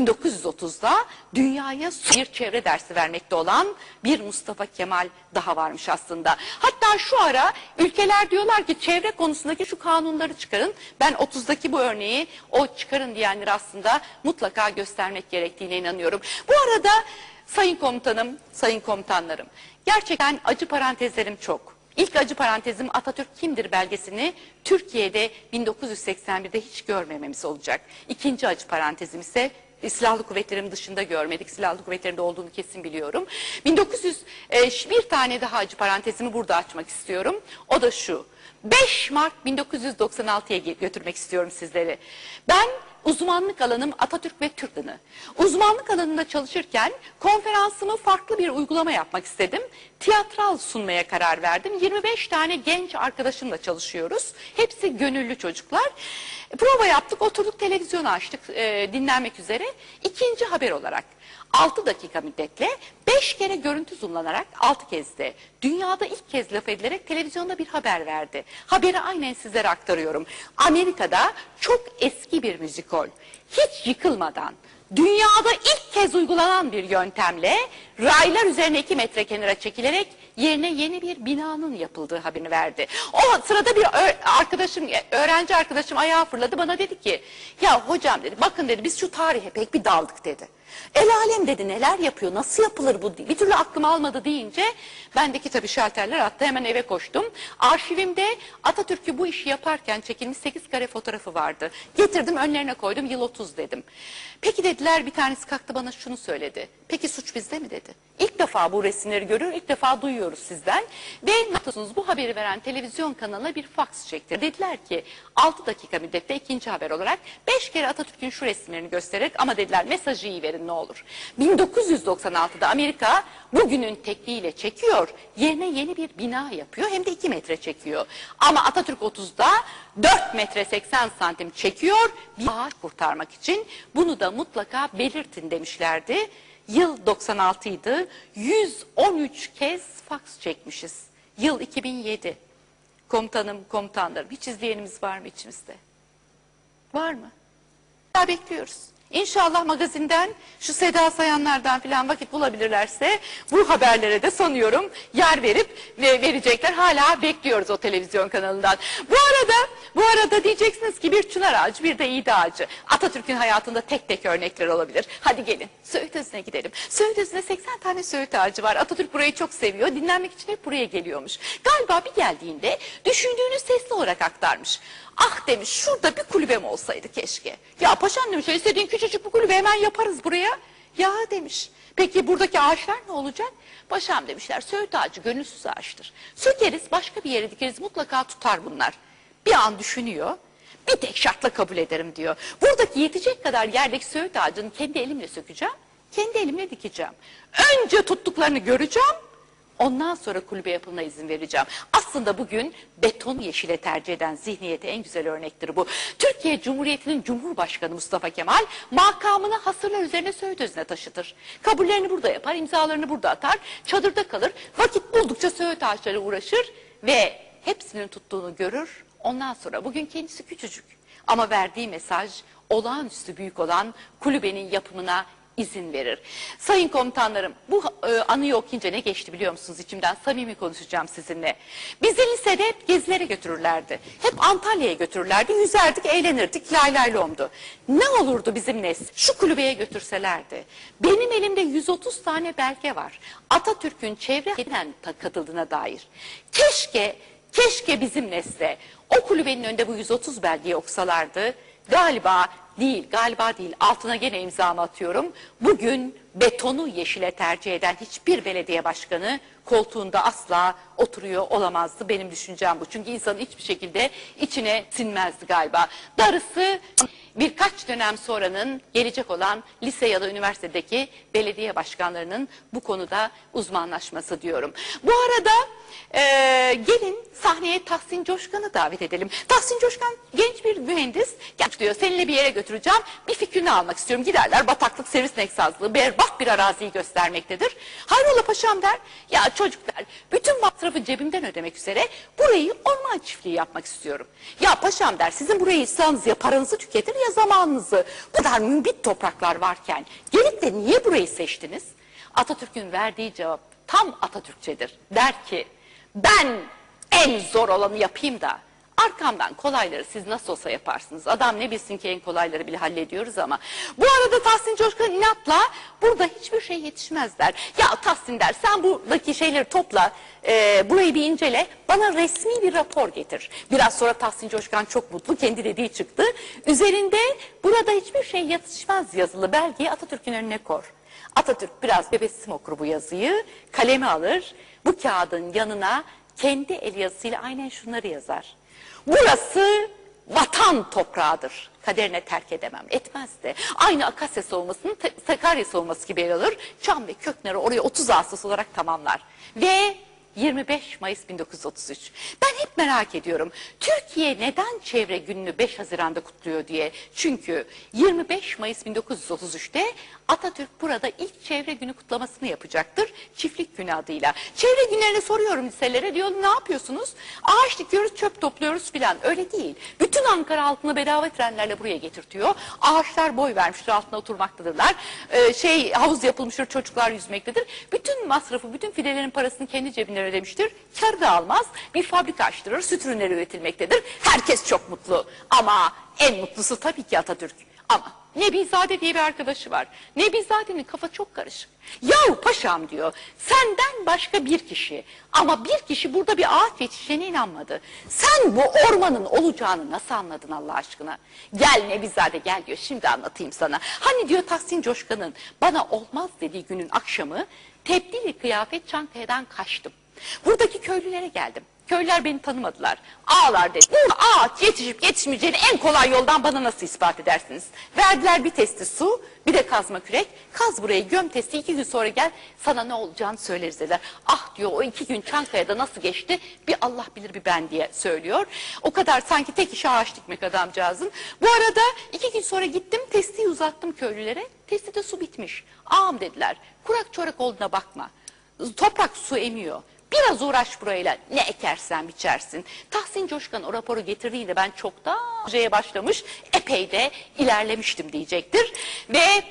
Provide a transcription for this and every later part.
1930'da dünyaya bir çevre dersi vermekte olan bir Mustafa Kemal daha varmış aslında. Hatta şu ara ülkeler diyorlar ki çevre konusundaki şu kanunları çıkarın. Ben 30'daki bu örneği o çıkarın diyenleri aslında mutlaka göstermek gerektiğine inanıyorum. Bu arada sayın komutanım, sayın komutanlarım, gerçekten acı parantezlerim çok. İlk acı parantezim Atatürk kimdir belgesini Türkiye'de 1981'de hiç görmememiz olacak. İkinci acı parantezim ise Silahlı Kuvvetlerim dışında görmedik. Silahlı Kuvvetlerinde olduğunu kesin biliyorum. Bir tane daha acı parantezimi burada açmak istiyorum. O da şu. 5 Mart 1996'ya götürmek istiyorum sizleri. Ben uzmanlık alanım Atatürk ve Türk dini. Uzmanlık alanında çalışırken konferansımı farklı bir uygulama yapmak istedim. Tiyatral sunmaya karar verdim. 25 tane genç arkadaşımla çalışıyoruz. Hepsi gönüllü çocuklar. Prova yaptık, oturduk, televizyonu açtık dinlenmek üzere. İkinci haber olarak 6 dakika müddetle 5 kere görüntü zoomlanarak 6 kez de dünyada ilk kez laf edilerek televizyonda bir haber verdi. Haberi aynen sizlere aktarıyorum. Amerika'da çok eski bir müzikol, hiç yıkılmadan dünyada ilk kez uygulanan bir yöntemle raylar üzerine 2 metre kenara çekilerek yerine yeni bir binanın yapıldığı haberini verdi. O sırada bir öğrenci arkadaşım ayağa fırladı, bana dedi ki ya hocam dedi, bakın dedi, biz şu tarihe pek bir daldık dedi. El alem dedi, neler yapıyor, nasıl yapılır bu, bir türlü aklım almadı deyince bendeki tabii şalterler attı, hemen eve koştum. Arşivimde Atatürk'ü bu işi yaparken çekilmiş 8 kare fotoğrafı vardı. Getirdim, önlerine koydum, yıl 30 dedim. Peki dediler, bir tanesi kalktı bana şunu söyledi. Peki suç bizde mi dedi. İlk defa bu resimleri görüyor, ilk defa duyuyoruz sizden. Ve ne yapıyorsunuz, bu haberi veren televizyon kanalına bir faks çekti. Dediler ki 6 dakika müddette ikinci haber olarak 5 kere Atatürk'ün şu resimlerini göstererek, ama dediler mesajı iyi verin ne olur. 1996'da Amerika bugünün tekniğiyle çekiyor, yerine yeni bir bina yapıyor, hem de 2 metre çekiyor. Ama Atatürk 30'da 4 metre 80 santim çekiyor bir ağaç kurtarmak için. Bunu da mutlaka belirtin demişlerdi. Yıl 96 idi. 113 kez faks çekmişiz. Yıl 2007. Komutanım, komutanlarım, hiç izleyenimiz var mı içimizde? Var mı? Daha bekliyoruz. İnşallah magazinden, şu Seda Sayanlardan filan vakit bulabilirlerse bu haberlere de sanıyorum yer verip verecekler. Hala bekliyoruz o televizyon kanalından. Bu arada diyeceksiniz ki bir çınar ağacı, bir de iğde ağacı. Atatürk'ün hayatında tek tek örnekler olabilir. Hadi gelin Söğüt Özü'ne gidelim. Söğüt Özü'nde 80 tane Söğüt ağacı var. Atatürk burayı çok seviyor. Dinlenmek için hep buraya geliyormuş. Galiba bir geldiğinde düşündüğünü sesli olarak aktarmış. Ah demiş, şurada bir kulübem olsaydı keşke. Ya paşam demiş, istediğin küçücük bir kulübe hemen yaparız buraya. Ya demiş, peki buradaki ağaçlar ne olacak? Paşam demişler, Söğüt ağacı gönülsüz ağaçtır. Sökeriz, başka bir yere dikeriz, mutlaka tutar bunlar. Bir an düşünüyor, bir tek şartla kabul ederim diyor. Buradaki yetecek kadar yerdeki Söğüt ağacını kendi elimle sökeceğim, kendi elimle dikeceğim. Önce tuttuklarını göreceğim, ondan sonra kulübe yapımına izin vereceğim. Aslında bugün beton yeşile tercih eden zihniyete en güzel örnektir bu. Türkiye Cumhuriyeti'nin Cumhurbaşkanı Mustafa Kemal makamını hasırlar üzerine Söğüt Özü'ne taşıtır. Kabullerini burada yapar, imzalarını burada atar, çadırda kalır, vakit buldukça Söğüt ağaçları uğraşır ve hepsinin tuttuğunu görür. Ondan sonra bugün kendisi küçücük ama verdiği mesaj olağanüstü büyük olan kulübenin yapımına izin verir. Sayın komutanlarım, bu anıyı okuyunca ne geçti biliyor musunuz içimden? Samimi konuşacağım sizinle. Bizi lisede hep gezilere götürürlerdi. Hep Antalya'ya götürürlerdi. Yüzerdik, eğlenirdik, lay lay lomdu. Ne olurdu bizim nesil? Şu kulübeye götürselerdi. Benim elimde 130 tane belge var. Atatürk'ün çevreden katıldığına dair. Keşke bizim nesle o kulübenin önünde bu 130 belgeyi okusalardı. Galiba değil, altına gene imzamı atıyorum. Bugün betonu yeşile tercih eden hiçbir belediye başkanı koltuğunda asla oturuyor olamazdı. Benim düşüncem bu. Çünkü insanın hiçbir şekilde içine sinmezdi galiba. Darısı birkaç dönem sonranın gelecek olan lise ya da üniversitedeki belediye başkanlarının bu konuda uzmanlaşması diyorum. Bu arada gelin sahneye Tahsin Coşkan'ı davet edelim. Tahsin Coşkan genç bir mühendis. Genç diyor, seninle bir yere götüreceğim. Bir fikrini almak istiyorum. Giderler, bataklık, sivrisinek sazlığı, berbat bir araziyi göstermektedir. Hayrola paşam der. Ya çocuklar, bütün masrafı cebimden ödemek üzere burayı orman çiftliği yapmak istiyorum. Ya paşam der, sizin burayı istiyorsanız ya paranızı tüketir ya zamanınızı bu kadar mümbit topraklar varken gelip de niye burayı seçtiniz? Atatürk'ün verdiği cevap tam Atatürkçedir. Der ki ben en zor olanı yapayım da arkamdan kolayları siz nasıl olsa yaparsınız. Adam ne bilsin ki en kolayları bile hallediyoruz ama. Bu arada Tahsin Coşkun inatla burada hiçbir şey yetişmez der. Ya Tahsin der sen buradaki şeyleri topla, burayı bir incele, bana resmi bir rapor getir. Biraz sonra Tahsin Coşkun çok mutlu, kendi dediği çıktı. Üzerinde burada hiçbir şey yetişmez yazılı belgeyi Atatürk'ün önüne kor. Atatürk biraz bebessim okur bu yazıyı, kalemi alır, bu kağıdın yanına kendi el yazısıyla aynen şunları yazar. Burası vatan toprağıdır. Kaderine terk edemem. Etmez de. Aynı Akasya savunmasının Sakarya savunması gibi yer alır. Çam ve Köknar'ı oraya 30 Ağustos olarak tamamlar. Ve 25 Mayıs 1933. Ben hep merak ediyorum. Türkiye neden çevre gününü 5 Haziran'da kutluyor diye. Çünkü 25 Mayıs 1933'te Atatürk burada ilk çevre günü kutlamasını yapacaktır. Çiftlik günü adıyla. Çevre günlerini soruyorum liselere. Diyor ne yapıyorsunuz? Ağaç dikiyoruz, çöp topluyoruz filan. Öyle değil. Bütün Ankara halkını bedava trenlerle buraya getirtiyor. Ağaçlar boy vermiştir, altına oturmaktadırlar. Havuz yapılmıştır, çocuklar yüzmektedir. Bütün masrafı, bütün fidelerin parasını kendi cebine ödemiştir. Kar da almaz. Bir fabrika açtırır, süt ürünleri üretilmektedir. Herkes çok mutlu. Ama en mutlusu tabii ki Atatürk. Ama Nebizade diye bir arkadaşı var. Nebizade'nin kafa çok karışık. Yahu paşam diyor, senden başka bir kişi ama bir kişi burada bir ağaç yetişeceğine inanmadı. Sen bu ormanın olacağını nasıl anladın Allah aşkına? Gel Nebizade gel diyor, şimdi anlatayım sana. Hani diyor Tahsin Coşkan'ın bana olmaz dediği günün akşamı tebdili kıyafet Çankaya'dan kaçtım. Buradaki köylülere geldim. Köylüler beni tanımadılar. Ağlar dedi. Burada ağaç yetişip yetişmeyeceğini en kolay yoldan bana nasıl ispat edersiniz? Verdiler bir testi su, bir de kazma kürek. Kaz burayı, göm testi, 2 gün sonra gel sana ne olacağını söyleriz dediler. Ah diyor o 2 gün Çankaya'da nasıl geçti bir Allah bilir bir ben diye söylüyor. O kadar sanki tek işe ağaç dikmek adamcağızın. Bu arada 2 gün sonra gittim testiyi uzattım köylülere. Testide su bitmiş. Ağam dediler kurak çorak olduğuna bakma. Toprak su emiyor. Biraz uğraş burayla ne ekersen biçersin. Tahsin Coşkan o raporu getirdiğinde ben çoktan projeye başlamış, epey de ilerlemiştim diyecektir. Ve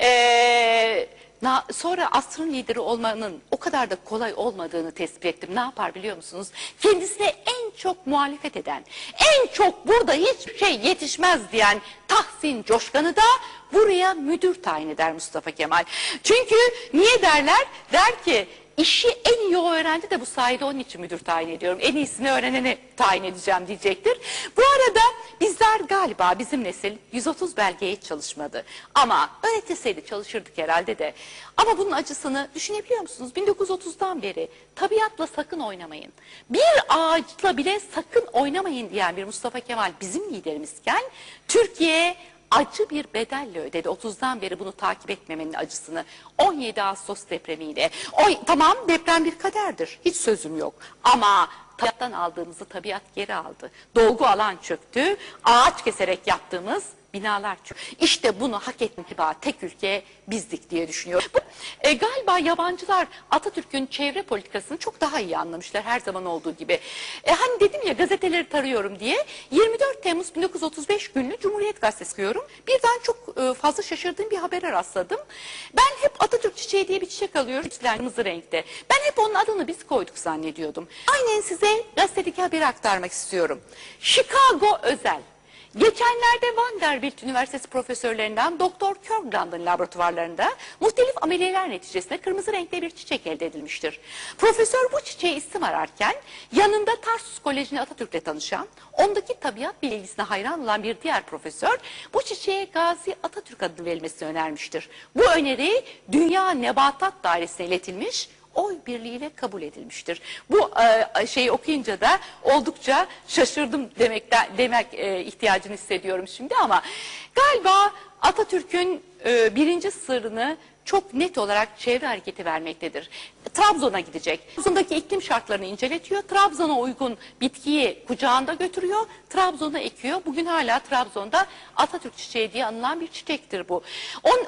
sonra asrın lideri olmanın o kadar da kolay olmadığını tespit ettim. Ne yapar biliyor musunuz? Kendisine en çok muhalefet eden, en çok burada hiçbir şey yetişmez diyen Tahsin Coşkan'ı da buraya müdür tayin eder Mustafa Kemal. Çünkü niye derler? Der ki İşi en iyi o öğrendi de bu sayede onun için müdür tayin ediyorum. En iyisini öğreneni tayin edeceğim diyecektir. Bu arada bizler galiba bizim nesil 130 belgeye hiç çalışmadı. Ama öğretilseydi çalışırdık herhalde de. Ama bunun acısını düşünebiliyor musunuz? 1930'dan beri tabiatla sakın oynamayın. Bir ağaçla bile sakın oynamayın diyen bir Mustafa Kemal bizim liderimizken Türkiye acı bir bedelle ödedi. 30'dan beri bunu takip etmemenin acısını. 17 Ağustos depremiyle. Tamam deprem bir kaderdir. Hiç sözüm yok. Ama tabiattan aldığımızı tabiat geri aldı. Dolgu alan çöktü. Ağaç keserek yaptığımız binalar çöktü. İşte bunu hak ettiği tek ülke bizdik diye düşünüyorum. Galiba yabancılar Atatürk'ün çevre politikasını çok daha iyi anlamışlar her zaman olduğu gibi. Hani dedim ya gazeteleri tarıyorum diye 24 Temmuz 1935 günlü Cumhuriyet Gazetesi okuyorum. Birden çok fazla şaşırdığım bir habere rastladım. Ben hep Atatürk çiçeği diye bir çiçek alıyorum. Kırmızı renkte. Ben hep onun adını biz koyduk zannediyordum. Aynen size gazetedeki haberi aktarmak istiyorum. Chicago özel. Geçenlerde Vanderbilt Üniversitesi profesörlerinden Doktor Kirkland'ın laboratuvarlarında muhtelif ameliyeler neticesinde kırmızı renkte bir çiçek elde edilmiştir. Profesör bu çiçeğe isim ararken yanında Tarsus Koleji'nde Atatürk'le tanışan, ondaki tabiat bilgisine hayran olan bir diğer profesör bu çiçeğe Gazi Atatürk adını verilmesini önermiştir. Bu öneri Dünya Nebatat Dairesi'ne iletilmiş, oy birliğiyle kabul edilmiştir. Bu şeyi okuyunca da oldukça şaşırdım demek ihtiyacını hissediyorum şimdi ama galiba Atatürk'ün birinci sırrını çok net olarak çevre hareketi vermektedir. Trabzon'a gidecek. Trabzon'daki iklim şartlarını inceletiyor. Trabzon'a uygun bitkiyi kucağında götürüyor. Trabzon'a ekiyor. Bugün hala Trabzon'da Atatürk çiçeği diye anılan bir çiçektir bu. O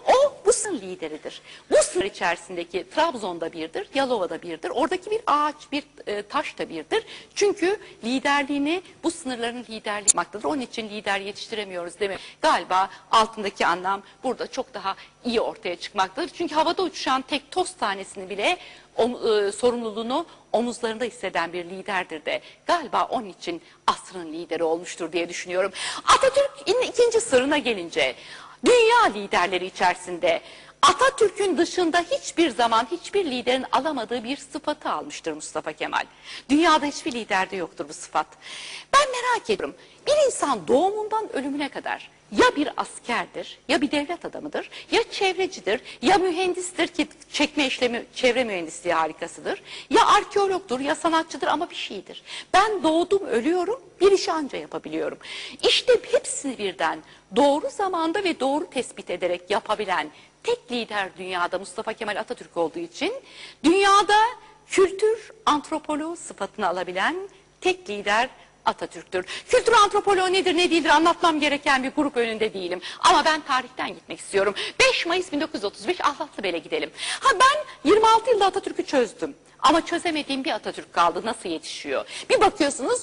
bu sınır lideridir. Bu sınır içerisindeki Trabzon'da birdir, Yalova'da birdir. Oradaki bir ağaç, bir taş da birdir. Çünkü liderliğini bu sınırların liderliği yapmaktadır. Onun için lider yetiştiremiyoruz demek. Galiba altındaki anlam burada çok daha iyi ortaya çıkmaktadır. Çünkü havada uçuşan tek toz tanesini bile sorumluluğunu omuzlarında hisseden bir liderdir de galiba onun için asrın lideri olmuştur diye düşünüyorum. Atatürk'ün ikinci sırrına gelince dünya liderleri içerisinde Atatürk'ün dışında hiçbir zaman hiçbir liderin alamadığı bir sıfatı almıştır Mustafa Kemal. Dünyada hiçbir liderde yoktur bu sıfat. Ben merak ediyorum, bir insan doğumundan ölümüne kadar ya bir askerdir, ya bir devlet adamıdır, ya çevrecidir, ya mühendistir ki çekme işlemi çevre mühendisliği harikasıdır, ya arkeologdur, ya sanatçıdır ama bir şeydir. Ben doğdum, ölüyorum, bir işi anca yapabiliyorum. İşte hepsini birden doğru zamanda ve doğru tespit ederek yapabilen tek lider dünyada Mustafa Kemal Atatürk olduğu için dünyada kültür antropoloğu sıfatını alabilen tek lider Atatürk'tür. Kültür antropoloğu nedir ne değildir anlatmam gereken bir grup önünde değilim. Ama ben tarihten gitmek istiyorum. 5 Mayıs 1935 Ahlatlıbel'e gidelim. Ben 26 yılda Atatürk'ü çözdüm. Ama çözemediğim bir Atatürk kaldı. Nasıl yetişiyor? Bir bakıyorsunuz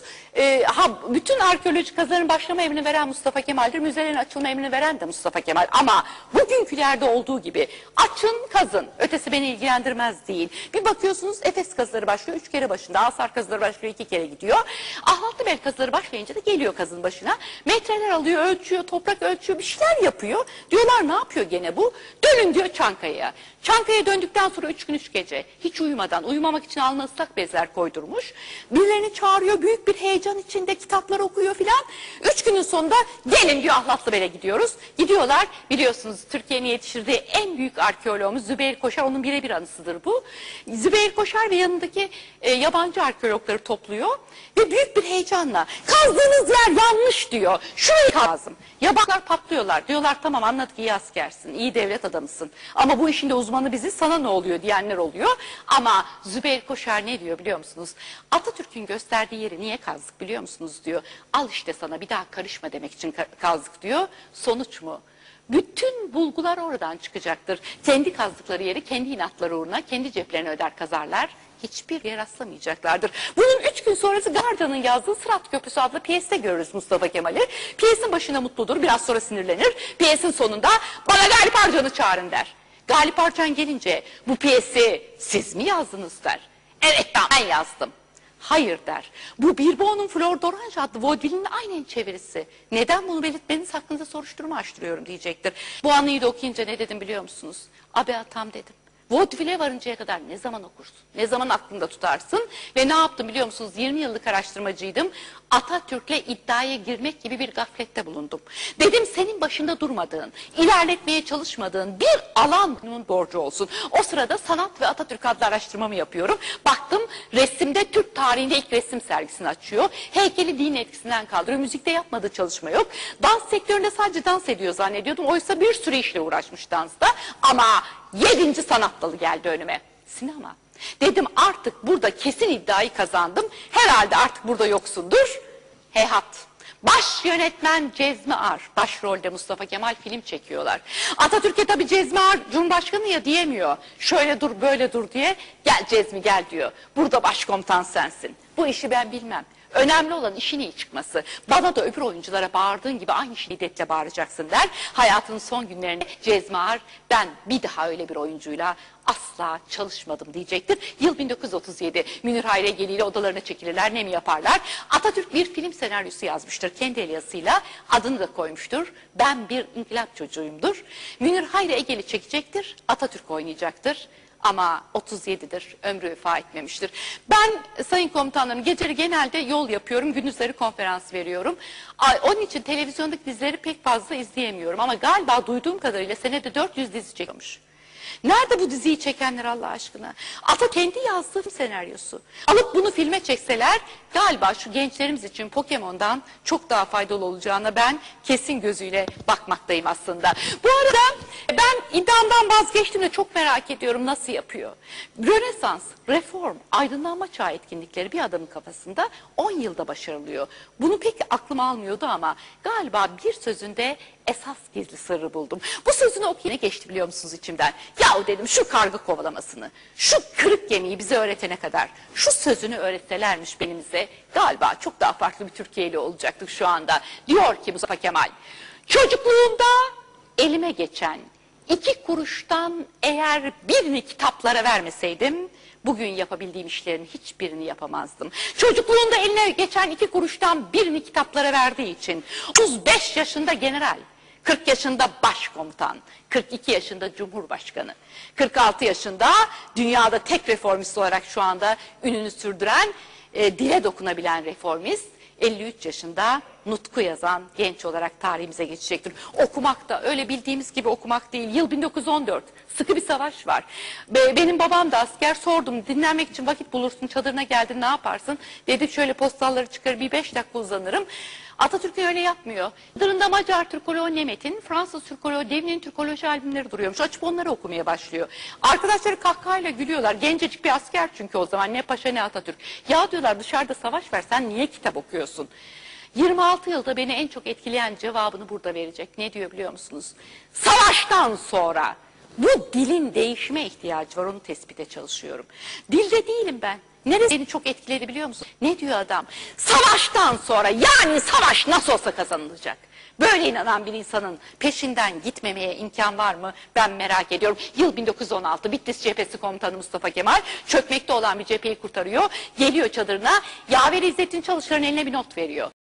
bütün arkeolojik kazıların başlama emrini veren Mustafa Kemal'dir. Müzelerin açılma emrini veren de Mustafa Kemal. Ama bugünkülerde olduğu gibi açın kazın. Ötesi beni ilgilendirmez değil. Bir bakıyorsunuz Efes kazıları başlıyor 3 kere başında. Asar kazıları başlıyor 2 kere gidiyor. Ahlatlıbel kazıları başlayınca da geliyor kazın başına. Metreler alıyor, ölçüyor, toprak ölçüyor, bir şeyler yapıyor. Diyorlar ne yapıyor gene bu? Dönün diyor Çankaya'ya. Çankaya'ya döndükten sonra 3 gün 3 gece hiç uyumadan, uyumamak için alnına ıslak bezler koydurmuş. Birilerini çağırıyor, büyük bir heyecan içinde kitaplar okuyor filan. 3 günün sonunda gelin diyor Ahlatlıbel'e gidiyoruz. Gidiyorlar, biliyorsunuz Türkiye'nin yetiştirdiği en büyük arkeoloğumuz Zübeyir Koşar, onun birebir anısıdır bu. Zübeyir Koşar ve yanındaki yabancı arkeologları topluyor ve büyük bir heyecanla kazdığınız yer yanlış diyor. Şurayı kazım. Yabancılar patlıyorlar. Diyorlar tamam anladık, iyi askersin, iyi devlet adamısın. Ama bu işin de uzmanı biziz, sana ne oluyor diyenler oluyor. Ama Zübeyir Koşar ne diyor biliyor musunuz? Atatürk'ün gösterdiği yeri niye kazdık biliyor musunuz diyor. Al işte sana, bir daha karışma demek için kazdık diyor. Sonuç mu? Bütün bulgular oradan çıkacaktır. Kendi kazdıkları yeri kendi inatları uğruna kendi ceplerine öder kazarlar. Hiçbir yer rastlamayacaklardır. Bunun 3 gün sonrası Garda'nın yazdığı Sırat Köprüsü adlı piyeste görürüz Mustafa Kemal'i. Piyesin başında mutludur, biraz sonra sinirlenir. Piyesin sonunda bana Galip Arcan'ı çağırın der. Galip Arcan gelince bu piyesi siz mi yazdınız der. Evet ben yazdım. Hayır der. Bu Birbon'un Flor d'Orange adlı vaudeville'in aynen çevirisi. Neden bunu belirtmeniz hakkında soruşturma açtırıyorum diyecektir. Bu anıyı da okuyunca ne dedim biliyor musunuz? Abi atam dedim. Vaudeville'e varıncaya kadar ne zaman okursun? Ne zaman aklında tutarsın? Ve ne yaptım biliyor musunuz? 20 yıllık araştırmacıydım. Atatürk'le iddiaya girmek gibi bir gaflette bulundum. Dedim senin başında durmadığın, ilerletmeye çalışmadığın bir alanın borcu olsun. O sırada sanat ve Atatürk adlı araştırmamı yapıyorum. Baktım resimde Türk tarihinde ilk resim sergisini açıyor. Heykeli din etkisinden kaldırıyor. Müzikte yapmadığı çalışma yok. Dans sektöründe sadece dans ediyor zannediyordum. Oysa bir sürü işle uğraşmış dansta. Ama 7. sanat dalı geldi önüme. Sinema. Dedim artık burada kesin iddiayı kazandım. Herhalde artık burada yoksundur. Heyhat. Baş yönetmen Cezmi Ar. Başrolde Mustafa Kemal film çekiyorlar. Atatürk'e tabii Cezmi Ar Cumhurbaşkanı ya diyemiyor. Şöyle dur böyle dur diye. Gel Cezmi gel diyor. Burada başkomutan sensin. Bu işi ben bilmem. Önemli olan işin iyi çıkması. Bana da öbür oyunculara bağırdığın gibi aynı şiddetle bağıracaksın der. Hayatının son günlerinde Cezmi Ar ben bir daha öyle bir oyuncuyla asla çalışmadım diyecektir. Yıl 1937. Münir Hayri Egeli ile odalarına çekilirler, ne mi yaparlar? Atatürk bir film senaryosu yazmıştır kendi el yazısıyla. Adını da koymuştur. Ben bir inkılap çocuğuyumdur. Münir Hayri Egeli çekecektir. Atatürk oynayacaktır. Ama 37'dir, ömrü vefa etmemiştir. Ben sayın komutanlarım geceleri genelde yol yapıyorum, gündüzleri konferans veriyorum. Onun için televizyondaki dizileri pek fazla izleyemiyorum. Ama galiba duyduğum kadarıyla senede 400 dizi çekiyormuş. Nerede bu diziyi çekenler Allah aşkına? Ata kendi yazdığı senaryosu. Alıp bunu filme çekseler galiba şu gençlerimiz için Pokemon'dan çok daha faydalı olacağına ben kesin gözüyle bakmaktayım aslında. Bu arada ben iddiamdan Bundan vazgeçtim de çok merak ediyorum nasıl yapıyor. Rönesans, reform, aydınlanma çağı etkinlikleri bir adamın kafasında 10 yılda başarılıyor. Bunu pek aklım almıyordu ama galiba bir sözünde esas gizli sırrı buldum. Bu sözünü okuyana geçti biliyor musunuz içimden? Yahu dedim şu karga kovalamasını, şu kırık gemiyi bize öğretene kadar şu sözünü öğretselermiş benimize galiba çok daha farklı bir Türkiye'li olacaktık şu anda. Diyor ki Mustafa Kemal, çocukluğumda elime geçen 2 kuruştan eğer birini kitaplara vermeseydim bugün yapabildiğim işlerin hiçbirini yapamazdım. Çocukluğunda eline geçen 2 kuruştan birini kitaplara verdiği için 35 yaşında general, 40 yaşında başkomutan, 42 yaşında cumhurbaşkanı, 46 yaşında dünyada tek reformist olarak şu anda ününü sürdüren, dile dokunabilen reformist, 53 yaşında nutku yazan genç olarak tarihimize geçecektir. Okumak da öyle bildiğimiz gibi okumak değil. Yıl 1914. Sıkı bir savaş var. Benim babam da asker, sordum dinlenmek için vakit bulursun, çadırına geldin ne yaparsın? Dedi şöyle postalları çıkar bir 5 dakika uzanırım. Atatürk öyle yapmıyor. Dırında Macar Türkoloğu Nemet'in, Fransız Türkoloğu Devri'nin Türkoloji albümleri duruyormuş. Açıp onları okumaya başlıyor. Arkadaşları kahkahayla gülüyorlar. Gencecik bir asker çünkü o zaman ne paşa ne Atatürk. Ya diyorlar dışarıda savaş var sen niye kitap okuyorsun? 26 yılda beni en çok etkileyen cevabını burada verecek. Ne diyor biliyor musunuz? Savaştan sonra bu dilin değişime ihtiyacı var, onu tespite çalışıyorum. Dilde değilim ben. Neresi beni çok etkiledi biliyor musun? Ne diyor adam? Savaştan sonra, yani savaş nasıl olsa kazanılacak. Böyle inanan bir insanın peşinden gitmemeye imkan var mı? Ben merak ediyorum. Yıl 1916, Bitlis Cephesi Komutanı Mustafa Kemal çökmekte olan bir cepheyi kurtarıyor. Geliyor çadırına, Yaver İzzettin Çalışır'ın eline bir not veriyor.